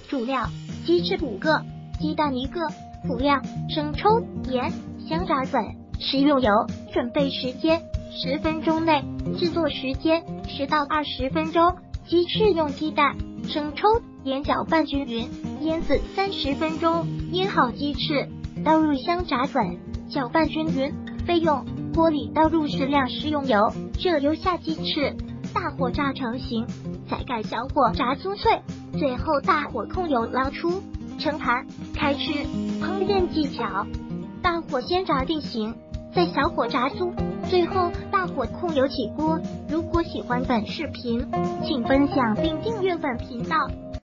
主料：鸡翅5个，鸡蛋1个，辅料：生抽、盐、香炸粉。食用油。准备时间10分钟内，制作时间10到20分钟。鸡翅用鸡蛋、生抽、盐搅拌均匀，腌制30分钟。腌好鸡翅，倒入香炸粉，搅拌均匀。备用：锅里倒入适量食用油，热油下鸡翅，大火炸成型，再盖小火炸酥脆，最后大火控油捞出，盛盘开吃。烹饪技巧：大火先炸定型，再小火炸酥，最后大火控油起锅。如果喜欢本视频，请分享并订阅本频道。